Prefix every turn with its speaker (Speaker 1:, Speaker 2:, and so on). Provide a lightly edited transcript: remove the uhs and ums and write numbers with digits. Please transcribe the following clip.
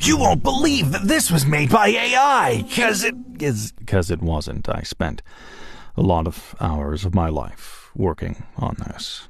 Speaker 1: You won't believe that this was made by AI, because
Speaker 2: it wasn't. I spent a lot of hours of my life working on this.